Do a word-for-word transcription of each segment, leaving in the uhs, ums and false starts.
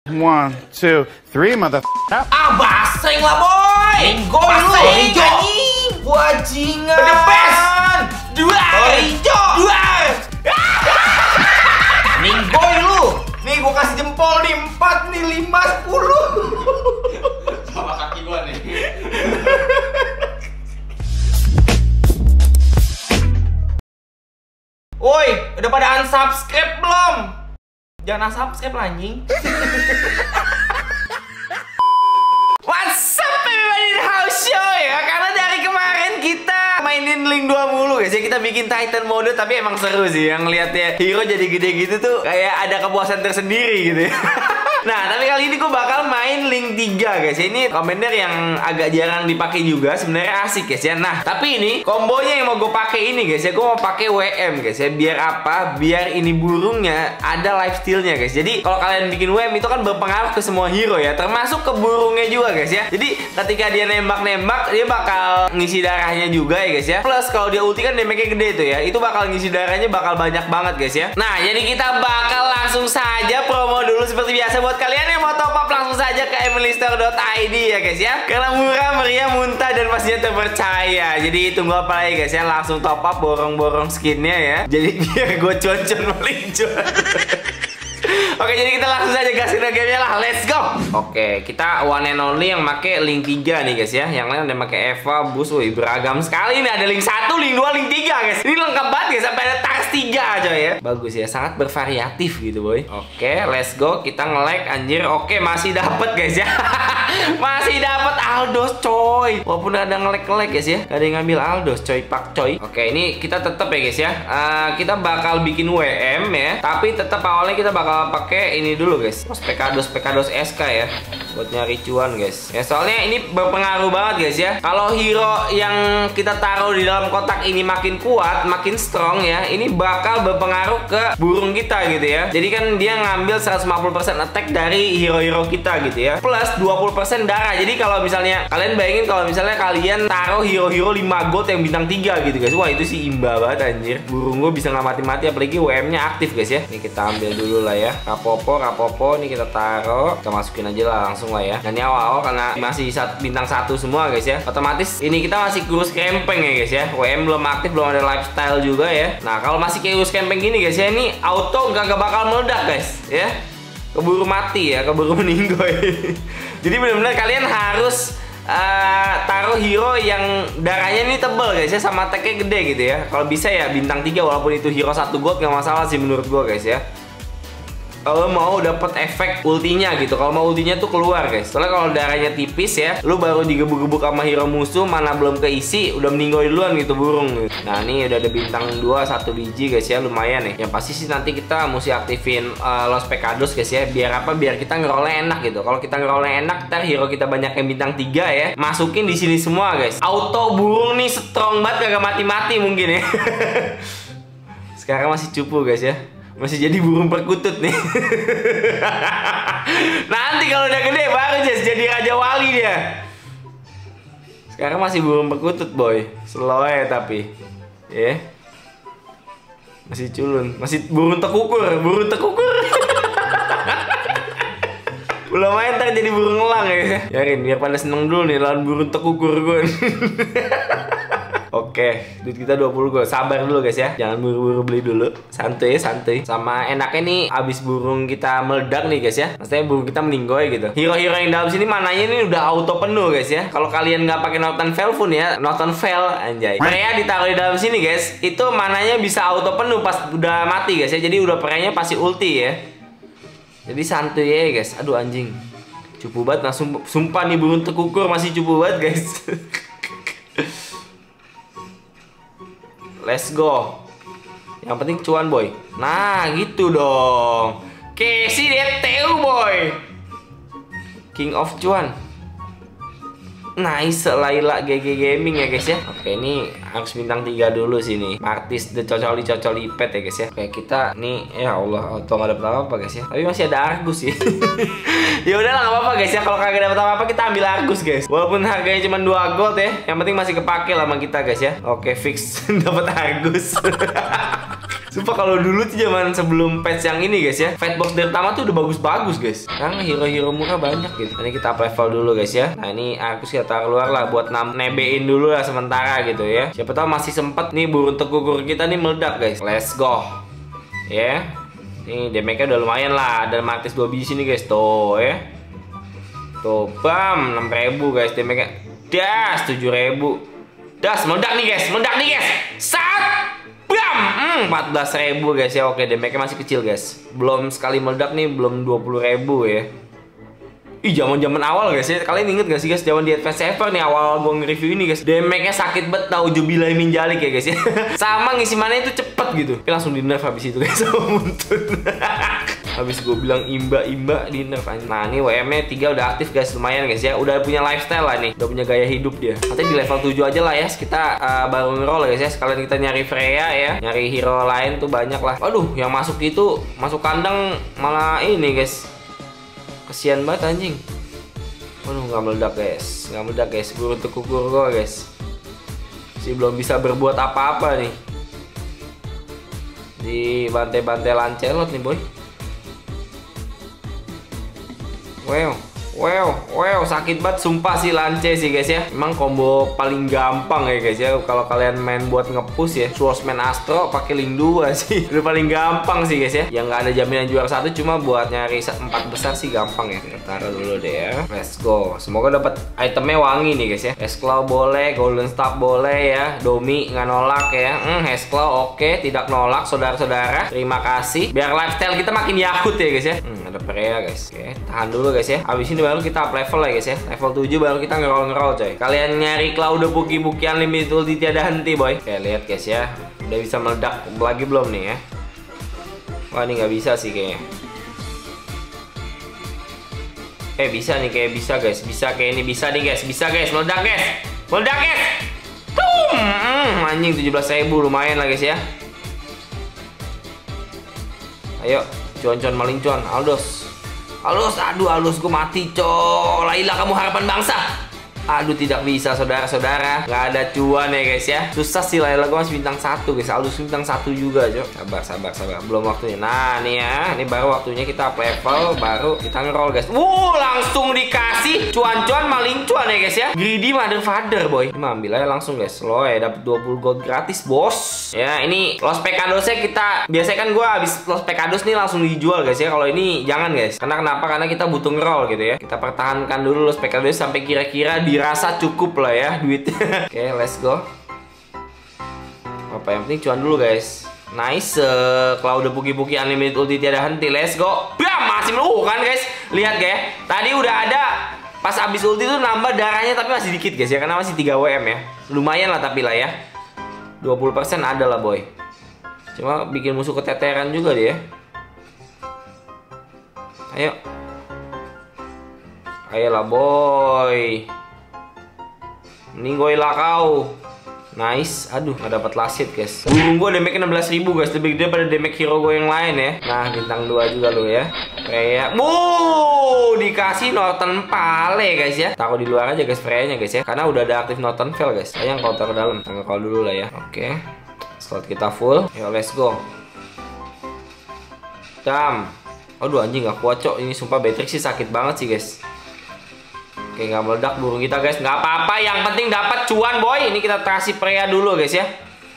One, two, three, mother. Ah, baseng lah, boy. Goy lu. Hijau. Wajingan. The best. Dua. Hijau. Dua. Minggoy lu. Nih gua kasih jempol nih. Empat nih, lima, sepuluh. Sama kaki gua nih. Woi, udah pada unsubscribe belum? Jangan unsubscribe lah, anjing. What's up everybody in the house show ya? Karena dari kemarin kita mainin Link dua mulu guys ya. Kita bikin Titan mode tapi emang seru sih. Yang lihatnya hero jadi gede gitu tuh kayak ada kepuasan tersendiri gitu ya. Nah, tapi kali ini gue bakal main Link tiga guys. Ini commander yang agak jarang dipakai juga, sebenarnya asik guys ya. Nah, tapi ini kombonya yang mau gue pakai ini guys ya. Gue mau pakai W M guys ya. Biar apa? Biar ini burungnya ada lifesteal-nya guys. Jadi kalau kalian bikin W M itu kan berpengaruh ke semua hero ya, termasuk ke burungnya juga guys ya. Jadi ketika dia nembak-nembak, dia bakal ngisi darahnya juga ya guys ya. Plus kalau dia ulti kan damage-nya gede tuh ya. Itu bakal ngisi darahnya bakal banyak banget guys ya. Nah, jadi kita bakal langsung saja promo dulu seperti biasa. Buat kalian yang mau top up langsung saja ke emilystore dot i d ya guys ya. Karena murah, meriah, muntah dan pastinya terpercaya. Jadi tunggu apa lagi guys ya, langsung top up, borong-borong skinnya ya. Jadi biar gue cuan-cuan paling cuan. Oke, jadi kita langsung saja gas ke gamenya lah, let's go. Oke, kita one and only yang make Link tiga nih guys ya. Yang lain ada make Eva, Bus, wih beragam sekali nih. Ada Link satu, Link dua, Link tiga guys. Ini lengkap banget guys, sampai ada Tars tiga aja ya. Bagus ya, sangat bervariatif gitu boy. Oke, let's go. Kita nge-lag anjir. Oke, masih dapet guys ya. Masih dapet Aldos coy. Walaupun ada nge-lag-nge-lag guys ya. Ada yang ngambil Aldos coy, pak coy. Oke, ini kita tetap ya guys ya. Uh, kita bakal bikin W M ya. Tapi tetap awalnya kita bakal pakai ini dulu guys, Pekados Pekados S K ya, buat nyari cuan guys ya. Soalnya ini berpengaruh banget guys ya. Kalau hero yang kita taruh di dalam kotak ini makin kuat, makin strong ya, ini bakal berpengaruh ke burung kita gitu ya. Jadi kan dia ngambil seratus lima puluh persen attack dari hero-hero kita gitu ya, plus dua puluh persen darah. Jadi kalau misalnya kalian bayangin kalau misalnya kalian taruh hero-hero lima gold yang bintang tiga gitu guys, wah itu sih imba banget anjir. Burung gue bisa nggak mati-mati, apalagi W M-nya aktif guys ya. Ini kita ambil dulu lah ya. Rapopo, Rapopo ini kita taruh, kita masukin aja lah langsung lah ya. Dan ini awal-awal karena masih bintang satu semua guys ya, otomatis ini kita masih kurus camping ya guys ya. W M belum aktif, belum ada lifestyle juga ya. Nah kalau masih kurus camping gini guys ya, ini auto gak, gak bakal meledak guys ya. Keburu mati ya, keburu meninggoy. Jadi benar-benar kalian harus uh, taruh hero yang darahnya ini tebel guys ya, sama attack-nya gede gitu ya. Kalau bisa ya bintang tiga, walaupun itu hero satu gold gak masalah sih menurut gua guys ya. Kalau mau dapat efek ultinya gitu, kalau mau ultinya tuh keluar guys. Soalnya kalau darahnya tipis ya, lu baru digebuk-gebuk sama hero musuh, mana belum keisi, udah meninggoy duluan gitu burung. Nah ini udah ada bintang dua, satu biji guys ya, lumayan ya. Yang pasti sih nanti kita mesti aktifin uh, Los Pekados guys ya. Biar apa? Biar kita ngerolnya enak gitu. Kalau kita ngerolnya enak, ntar hero kita banyak yang bintang tiga ya, masukin di sini semua guys. Auto burung nih strong banget, kagak mati-mati mungkin ya. Sekarang masih cupu guys ya, masih jadi burung perkutut nih. Nanti kalau udah gede baru just jadi raja wali dia. Sekarang masih burung perkutut boy, slow ya tapi ya yeah. Masih culun, masih burung tekukur, burung tekukur. Belum main ntar jadi burung elang ya. Yakin biar pada seneng dulu nih lawan burung tekukur gue. Oke, duit kita dua puluh gold. Sabar dulu guys ya, jangan buru-buru beli dulu. Santuy, santuy. Sama enaknya nih, abis burung kita meledak nih guys ya, maksudnya burung kita meninggoy gitu, hero-hero yang dalam sini mananya ini udah auto penuh guys ya. Kalau kalian nggak pakai Northern Veil pun ya, Northern Veil anjay, Freya ditaruh di dalam sini guys, itu mananya bisa auto penuh pas udah mati guys ya. Jadi udah Freya pasti ulti ya. Jadi santuy ya guys. Aduh anjing, cupu banget. Nah, sumpah, sumpah nih burung tekukur masih cupu banget guys. Let's go. Yang penting cuan boy. Nah gitu dong. Casey D T U boy, King of cuan. Nice, Laila G G Gaming ya guys ya. Oke, ini harus bintang tiga dulu sini. Martis the cocoli cocoli pet ya guys ya. Oke, kita nih ya Allah, auto nggak dapet apa-apa guys ya. Tapi masih ada Argus sih. Ya udahlah nggak apa-apa guys ya. Kalau kagak dapet apa-apa kita ambil Argus guys. Walaupun harganya cuma dua gold ya, yang penting masih kepake lah sama kita guys ya. Oke, fix dapat Argus. Sumpah kalau dulu tuh zaman sebelum patch yang ini guys ya, fight box dari pertama tuh udah bagus-bagus guys. Karena hero-hero murah banyak gitu. Ini kita up level dulu guys ya. Nah ini aku sih taruh keluar lah buat nebein dulu lah sementara gitu ya. Siapa tahu masih sempet nih burung tekukur kita nih meledak guys. Let's go. Ya. Nih damage-nya udah lumayan lah. Ada Martis dua biji nih guys. Tuh ya. Tuh bam enam ribu guys damage-nya. Das tujuh ribu. Das meledak nih guys. Meledak nih guys. Sat. Bam. Hmm, empat belas ribu guys ya. Oke damage-nya masih kecil guys. Belum sekali meledak nih belum dua puluh ribu ya. Ih, zaman-zaman awal guys ya. Kalian inget gak sih guys zaman di Advance Ever nih awal gua nge-review ini guys. Damage-nya sakit banget tau jubilai minjalik ya guys ya. Sama ngisi mana itu cepet gitu. Tapi langsung di nerf habis itu guys sama Muntun. Habis gue bilang imba-imba di nerf aja. Nah, ini W M-nya tiga udah aktif guys, lumayan guys ya. Udah punya lifestyle lah nih. Udah punya gaya hidup dia. Nanti di level tujuh aja lah ya. Kita uh, baru nge-roll guys ya. Sekalian kita nyari Freya ya. Nyari hero lain tuh banyak lah. Waduh, yang masuk itu masuk kandang malah ini guys. Kesian banget anjing. Waduh, nggak meledak guys, nggak meledak guys. Burung tekukur gua guys. Si belum bisa berbuat apa-apa nih. Di bantai-bantai Lancelot nih boy. Wow, wow, wow, sakit banget sumpah sih Lance sih guys ya. Emang combo paling gampang ya guys ya. Kalau kalian main buat nge-push ya, Swordsman Astro pakai link dua sih. Udah paling gampang sih guys ya. Yang nggak ada jaminan juara satu, cuma buat nyari empat besar sih gampang ya. Kita taruh dulu deh ya. Let's go. Semoga dapat itemnya wangi nih guys ya. Hexclaw boleh, Golden Staff boleh ya. Domi nggak nolak ya. Hmm, Hexclaw oke, tidak nolak saudara-saudara. Terima kasih. Biar lifestyle kita makin yakut ya guys ya. Hmm, ada Freya guys. Oke, tahan dulu guys ya. Abis ini baru kita up level ya guys ya. Level tujuh baru kita ngerol-ngerol coy. Kalian nyari Cloud buki-buki unlimited ulti tiada henti boy. Oke, lihat guys ya. Udah bisa meledak lagi belum nih ya? Wah, ini nggak bisa sih kayaknya. Eh, bisa nih kayak bisa guys. Bisa kayak ini bisa nih guys. Bisa guys, meledak guys. Meledak guys. Tum. Hmm, anjing tujuh belas ribu lumayan lah guys ya. Ayo, cuan-cuan maling cuan. Aldos. Alus, aduh Alus gue mati coy. Lailah kamu harapan bangsa. Aduh tidak bisa saudara-saudara. Gak ada cuan ya guys ya. Susah sih Lailah gue masih bintang satu guys. Alus bintang satu juga coy. Sabar sabar sabar. Belum waktunya. Nah nih ya. Ini baru waktunya kita up level. Baru kita ngeroll guys. Wuh langsung dikasih cuan-cuan maling cuan ya guys ya. Greedy mother father boy. Ini ambil aja langsung guys. Lo ya dapat dua puluh gold gratis bos. Ya ini Los Pecadosnya kita. Biasanya kan gue habis Los Pecados nih langsung dijual guys ya. Kalau ini jangan guys. Karena kenapa? Karena kita butuh ngeroll gitu ya. Kita pertahankan dulu Los Pecados sampai kira-kira di rasa cukup lah ya duitnya. Oke, okay, let's go. Apa yang penting cuan dulu guys. Nice. Uh, Cloud buki-buki unlimited ulti tiada henti. Let's go. Bam, masih meluh kan guys. Lihat guys. Tadi udah ada pas abis ulti tuh nambah darahnya tapi masih dikit guys ya. Karena masih tiga W M ya. Lumayan lah tapi lah ya. dua puluh persen ada lah boy. Cuma bikin musuh keteteran juga dia. Ayo. Ayolah boy. Ninggoilah kau. Nice. Aduh gak dapat lasit guys. Burung gue damage enam belas ribu guys. Lebih gede pada damage hero gue yang lain ya. Nah bintang dua juga lo ya. Freya. Wuh dikasih Northern Pale guys ya. Taruh di luar aja guys Freya nya guys ya. Karena udah ada aktif Northern Veil guys. Sayang kau taruh dalam. Taruh kau dulu lah ya. Oke. Slot kita full. Yo let's go. Dam. Aduh anjing gak kuat cok. Ini sumpah Beatrix sih sakit banget sih guys. Oke, nggak meledak burung kita guys, nggak apa-apa. Yang penting dapat cuan boy. Ini kita kasih Freya dulu guys ya.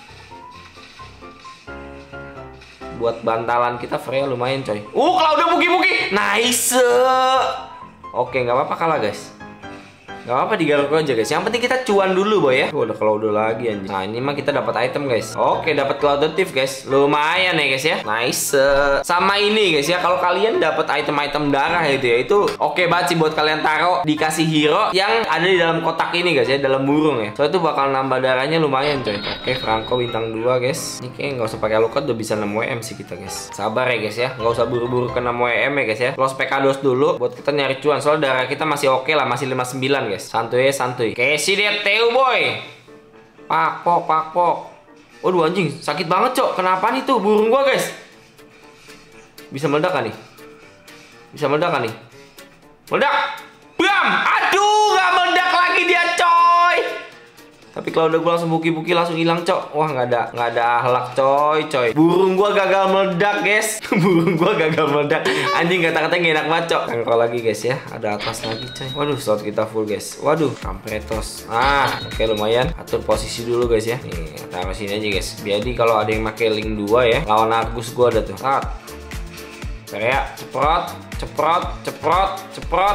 Buat bantalan kita Freya lumayan coy. Uh, kalau udah buki-buki, nice. Oke, nggak apa-apa kalah guys. Gak apa-apa digaruk aja guys. Yang penting kita cuan dulu boy ya. Oh, udah kalau udah lagi anjing. Nah ini mah kita dapat item guys. Oke dapat Cloud Thief guys. Lumayan ya guys ya. Nice. Sama ini guys ya. Kalau kalian dapat item-item darah itu ya. Itu oke banget sih buat kalian taruh dikasih hero yang ada di dalam kotak ini guys ya. Dalam burung ya. Soalnya itu bakal nambah darahnya lumayan coy. Oke Franco bintang dua guys. Ini kayaknya nggak usah pakai lukat udah bisa enam W M sih kita guys. Sabar ya guys ya. Nggak usah buru-buru ke enam W M ya guys ya. Los Pecados dulu buat kita nyari cuan. Soalnya darah kita masih oke lah. Masih lima puluh sembilan guys. Santuy santuy. Casey dia teu boy. Pakpok pakpok. Waduh anjing sakit banget cok. Kenapa nih tuh burung gua guys? Bisa meledak kan nih? Bisa meledak kan nih? Meledak. Bam. Aduh gak meledak lagi dia coy. Tapi kalau udah gue langsung buki-buki langsung hilang, cok. Wah, nggak ada nggak ada akhlak, coy, coy. Burung gua gagal meledak, guys. Burung gua gagal meledak. Anjing, kata-kata nggak enak banget, cok. Tangkal lagi, guys ya. Ada atas lagi, coy. Waduh, slot kita full, guys. Waduh, kampretos. Ah, oke, lumayan. Atur posisi dulu, guys ya. Nih, taruh sini aja, guys. Jadi kalau ada yang pakai link dua ya, lawan Agus gua ada tuh. Tat. Kayak ceprot, ceprot, ceprot, ceprot.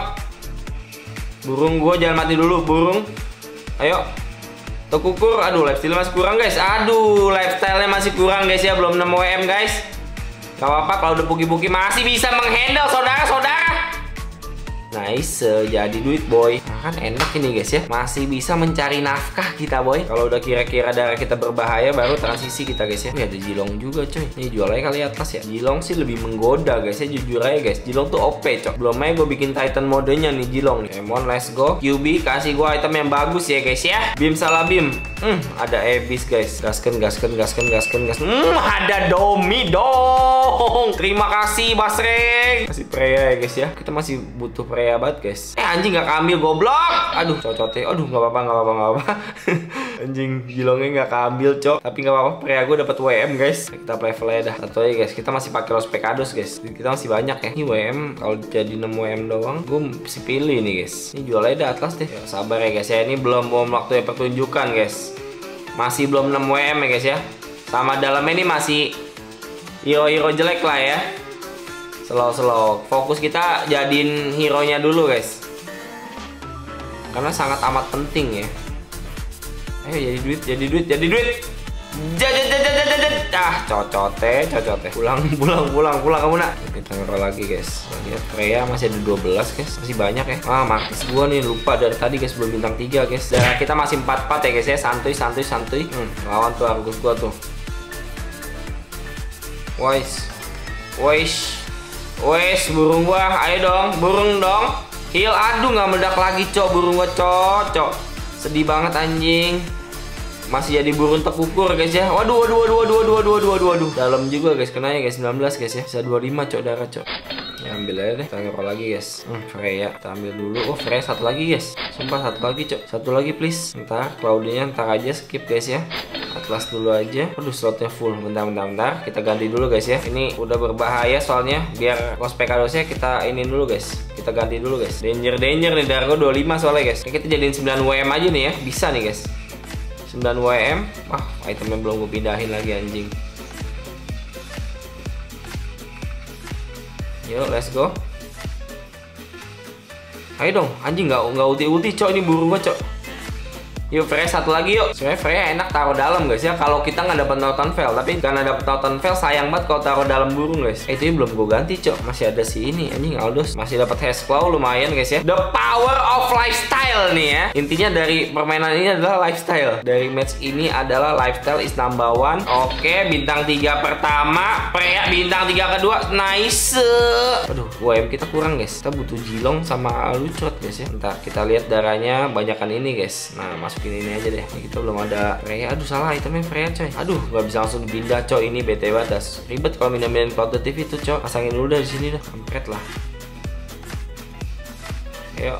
Burung gua jangan mati dulu, burung. Ayo. Tekukur, aduh lifestyle masih kurang, guys. Aduh, lifestyle-nya masih kurang, guys ya. Belum enam W M, guys. Gak apa-apa kalau udah puki-puki masih bisa menghandle, saudara-saudara. Nice, jadi duit, boy. Nah, kan enak ini, guys ya. Masih bisa mencari nafkah kita, boy. Kalau udah kira-kira darah kita berbahaya, baru transisi kita, guys ya. Wih, ada Jilong juga, coy. Ini jual aja kali atas ya. Jilong sih lebih menggoda, guys ya. Jujur aja, guys. Jilong tuh O P, cok. Belum aja gue bikin Titan modenya nih, Jilong nih. Come on, let's go. Q B, kasih gue item yang bagus ya, guys ya. Bim salah bim. Hmm, ada Abyss, guys. Gasken, gasken, gasken, gasken, gasken. Hmm, ada Domi dong. Terima kasih, Basreng. Kasih Freya ya, guys ya. Kita masih butuh Freya banget, guys. Eh, anjing gak keambil, goblok. Aduh, cocotnya. Aduh, gak apa-apa, gak apa-apa, gak apa-apa. Anjing, Jilongnya gak keambil, cok. Tapi gak apa-apa, Freya gue dapet W M, guys. Kita play level dah. Satu aja, guys. Kita masih pakai Los Pecados, guys. Kita masih banyak ya. Ini W M kalau jadi enam W M doang, gue mesti pilih nih, guys. Ini jual aja dah Atlas deh. Ya, sabar ya, guys ya. Ini belum belum waktu ya pertunjukan, guys. Masih belum enam W M ya, guys ya. Sama dalamnya ini masih hero-hero jelek lah ya. Slow-slow. Fokus kita jadiin hero-nya dulu, guys. Karena sangat amat penting ya. Ayo jadi duit, jadi duit, jadi duit. Jajajajajajaj. Ah, cocote, cocote. Pulang, pulang, pulang, pulang kamu nak. Kita ngerol lagi, guys. Lihat Freya masih ada dua belas, guys. Masih banyak ya. Ah, Martis gua nih lupa dari tadi, guys, belum bintang tiga, guys. Dan kita masih empat empat ya, guys ya. Santuy, santuy, santuy. Hmm, lawan tuh Argus gua tuh. Wais. Wais. Wes, burung gua, ayo dong, burung dong. Heal, aduh nggak meledak lagi, cok, burung gua, cok, cok. Sedih banget anjing. Masih jadi burung tekukur, guys ya. Waduh, waduh, waduh, waduh, waduh, waduh, waduh, waduh, waduh. Dalam juga, guys, kenanya, guys, sembilan belas, guys ya. Bisa dua puluh lima, cok, darah, cok. Ya, ambil aja deh. Kita ngerol lagi, guys. Hmm, Freya, kita ambil dulu. Oh, Freya satu lagi, guys. Sumpah satu lagi, cok. Satu lagi, please. Ntar Claudia ntar aja skip, guys ya. Atlas dulu aja. Aduh, slotnya full. Bentar, bentar, bentar. Kita ganti dulu, guys ya. Ini udah berbahaya soalnya. Biar Los Pecadosnya kita ini dulu, guys. Kita ganti dulu, guys. Danger, danger nih. Dargo dua puluh lima soalnya, guys. Kita jadiin sembilan W M aja nih ya. Bisa nih, guys. sembilan W M. Wah, itemnya belum gue pindahin lagi, anjing. Yuk, let's go. Ayo dong, anjing, nggak nggak ulti-ulti, cok. Ini burung gua, cok. Yuk, Freya satu lagi yuk. Sebenarnya Freya enak taruh dalam, guys ya. Kalau kita nggak dapat Norton Veil, tapi karena dapat Norton Veil sayang banget kalau taruh dalam burung, guys. Eh, itu belum gue ganti, cok. Masih ada si ini, anjing Aldos. Masih dapat Hexclaw lumayan, guys ya. The power of lifestyle nih ya. Intinya dari permainan ini adalah lifestyle. Dari match ini adalah lifestyle is number one. Oke, bintang tiga pertama. Freya bintang tiga kedua. Nice. Aduh, W M kita kurang, guys. Kita butuh Jilong sama Lucrot, guys ya. Ntar kita lihat darahnya banyakan ini, guys. Nah, masuk ini aja deh. Ini kita belum ada Freya. Aduh, salah itemnya Freya, coy. Aduh, nggak bisa langsung dipindah, coy. Ini B T batas. Ribet kalau pindah-pindahin Cloud T V itu, coy. Pasangin dulu dari sini dah. Kampret lah. Ayo.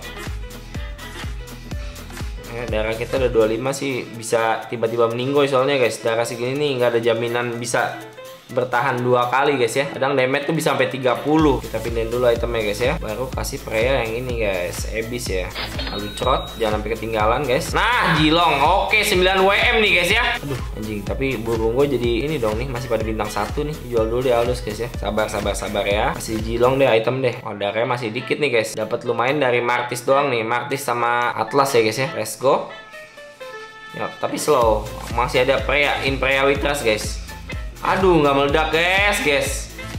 Ya, darah kita udah dua puluh lima sih, bisa tiba-tiba meninggoy soalnya, guys. Darah segini nih nggak ada jaminan bisa bertahan dua kali, guys ya. Kadang damage tuh bisa sampai tiga puluh. Kita pindahin dulu itemnya, guys ya. Baru kasih Freya yang ini, guys. Abyss ya. Lucrot, jangan sampai ketinggalan, guys. Nah, Jilong. Oke, sembilan W M nih, guys ya. Aduh, anjing. Tapi burung gue jadi ini dong nih, masih pada bintang satu nih. Jual dulu deh Aldos, guys ya. Sabar, sabar, sabar ya. Kasih Jilong deh item deh. Oh, darahnya masih dikit nih, guys. Dapat lumayan dari Martis doang nih. Martis sama Atlas ya, guys ya. Let's go. Ya, tapi slow. Masih ada Freya, in Freya with trust, guys. Aduh, nggak meledak, guys, guys.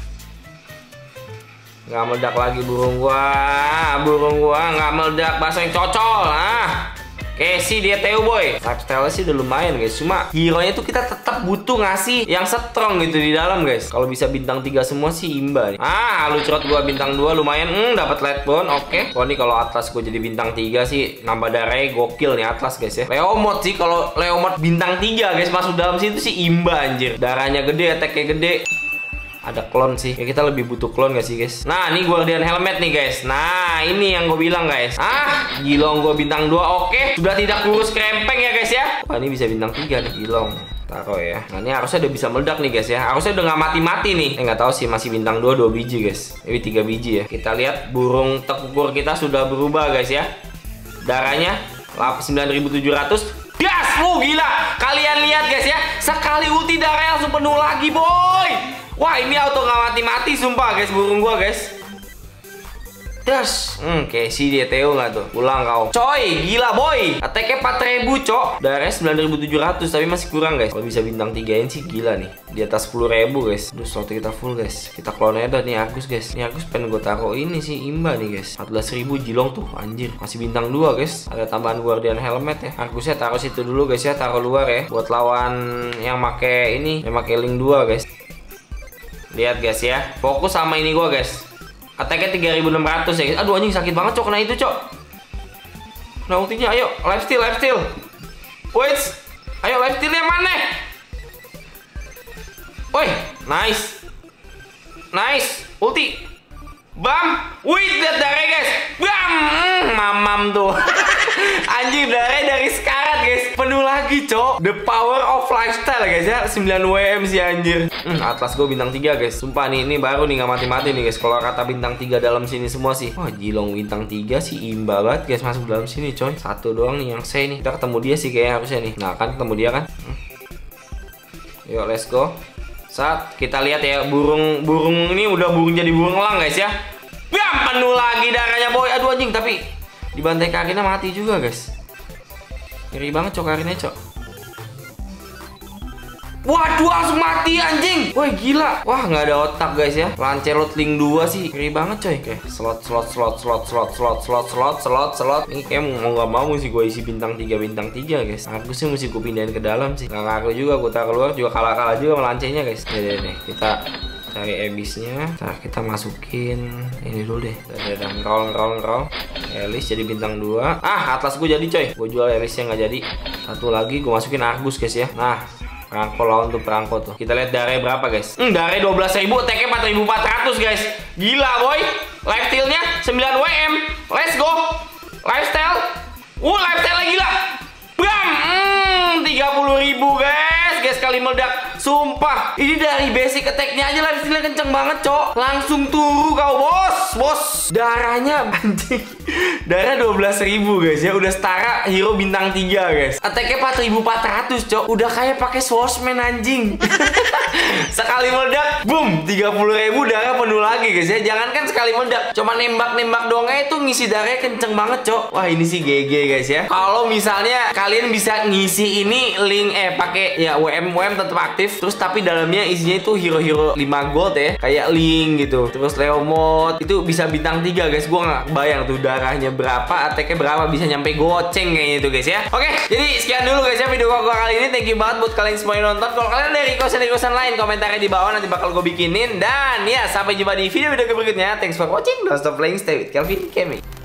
Nggak meledak lagi burung gua. Burung gua nggak meledak, bahasa yang cocol. Nah, Casey dia Teo boy. Lifestyle sih udah lumayan, guys. Cuma hero-nya tuh kita tetap butuh ngasih yang strong gitu di dalam, guys. Kalau bisa bintang tiga semua sih imba nih. Ah, Lucrot gua bintang dua lumayan. Hmm, dapat light bone. Oke. Okay. Oh, ini kalau Atlas gua jadi bintang tiga sih nambah darahnya gokil nih Atlas, guys ya. Leomod sih kalau Leomod bintang tiga, guys, masuk dalam situ sih imba anjir. Darahnya gede, attack-nya gede. ada clone sih. Ya, kita lebih butuh clone gak sih guys? Nah ini Guardian helmet nih guys. Nah ini yang gue bilang guys. Ah Gilong gue bintang dua. Oke sudah tidak kurus krempeng ya guys ya. Wah ini bisa bintang tiga nih Gilong. Taruh ya. Nah ini harusnya udah bisa meledak nih guys ya. Harusnya udah nggak mati-mati nih. Eh nggak tahu sih, masih bintang dua dua biji guys. Ini tiga biji ya. Kita lihat burung tekukur kita sudah berubah guys ya. Darahnya sembilan ribu tujuh ratus. Gas, lu gila. Kalian lihat guys ya. Sekali ulti darahnya langsung penuh lagi boy. Wah ini auto nggak mati-mati sumpah guys burung gua guys. Das, hmm, kayak si dia Theo nggak tuh? Pulang kau. Coy, gila boy. Attack-nya empat ribu, cok. Darahnya sembilan ribu tujuh ratus, tapi masih kurang guys. Kalau bisa bintang tiga-in sih gila nih. Di atas sepuluh ribu guys. Aduh, slot kita full guys. Kita clone aja nih Argus guys. Nih Argus pengen gue taruh ini sih Imba nih guys. empat belas ribu Gilong tuh, anjir. Masih bintang dua guys. Ada tambahan Guardian helmet ya. Argusnya taruh situ dulu guys ya, taruh luar ya. Buat lawan yang make ini, yang make link dua guys. Lihat guys ya. Fokus sama ini gua guys. Attack-nya tiga ribu enam ratus ya guys. Aduh anjing sakit banget cok kena itu cok. Nah ultinya ayo lifesteal lifesteal. Wait. Ayo lifestealnya mana? Woi, nice. Nice. Ulti. Bam. Wih, lihat darah guys. Bam. Mm, mamam tuh. Anjing darah dari sekarat guys. Penuh lagi cok. The power of lifestyle guys ya. sembilan W M sih anjir. Hmm, Atlas gue bintang tiga guys. Sumpah nih, ini baru nih nggak mati-mati nih guys. Kalau kata bintang tiga dalam sini semua sih. Wah Gilong bintang tiga sih imba banget guys masuk dalam sini coy. Satu doang nih yang C nih. Kita ketemu dia sih kayaknya harusnya nih. Nah kan ketemu dia kan. Hmm. Yuk let's go. Saat kita lihat ya burung burung ini udah burung jadi burung elang guys ya. Bam penuh lagi darahnya boy. Aduh anjing tapi di bantai kakinya mati juga guys. Ngeri banget cok kakinya cok. Waduh langsung mati anjing. Woi gila. Wah nggak ada otak guys ya. Lancelot link dua sih. Ngeri banget coy. Oke slot slot slot slot slot slot slot slot slot slot. Ini kayak mau nggak mau sih gue isi bintang tiga bintang tiga guys. Aku sih mesti gue pindahin ke dalam sih. Nggak ngaruh juga gue taruh keluar juga kalah-kalah juga melancenya guys. Nih deh deh kita cari ebisnya. Nah, kita masukin ini dulu deh. Dan roll roll roll. Elis jadi bintang dua. Ah Atlas gue jadi coy. Gue jual Elisnya nggak jadi. Satu lagi gue masukin Argus guys ya. Nah perangko lawan tuh perangko tuh. Kita lihat darahnya berapa guys. Hmm, darahnya dua belas ribu, attack-nya empat ribu empat ratus guys. Gila boy. Lifesteal-nya sembilan W M. Let's go. Lifestyle. Uh, lifestyle gila. Bam. Hmm, tiga puluh ribu guys. Guys kali meledak. Sumpah. Ini dari basic attack-nya aja lifestyle kenceng banget, cok. Langsung turu kau, bos. Bos. Darahnya anjing. Darah dua belas ribu guys ya. Udah setara hero bintang tiga guys. Attack-nya empat ribu empat ratus cok. Udah kayak pakai swordsman anjing. Sekali meledak boom tiga puluh ribu darah penuh lagi guys ya. Jangankan sekali meledak, cuma nembak-nembak doangnya itu ngisi darahnya kenceng banget cok. Wah ini sih G G guys ya. Kalau misalnya kalian bisa ngisi ini link eh pakai ya W M W M tetap aktif. Terus tapi dalamnya isinya itu hero-hero lima gold ya. Kayak Link gitu. Terus Leomod itu bisa bintang tiga guys. Gua nggak bayang tuh darahnya berapa, attack-nya berapa, bisa nyampe goceng kayaknya itu guys ya. Oke, jadi sekian dulu guys ya video gua kali ini. Thank you banget buat kalian semua yang nonton. Kalau kalian ada request-requestan lain, komentarnya di bawah nanti bakal gue bikinin. Dan ya, sampai jumpa di video-video berikutnya. Thanks for watching. Don't stop playing, stay with Kelvin Kemi.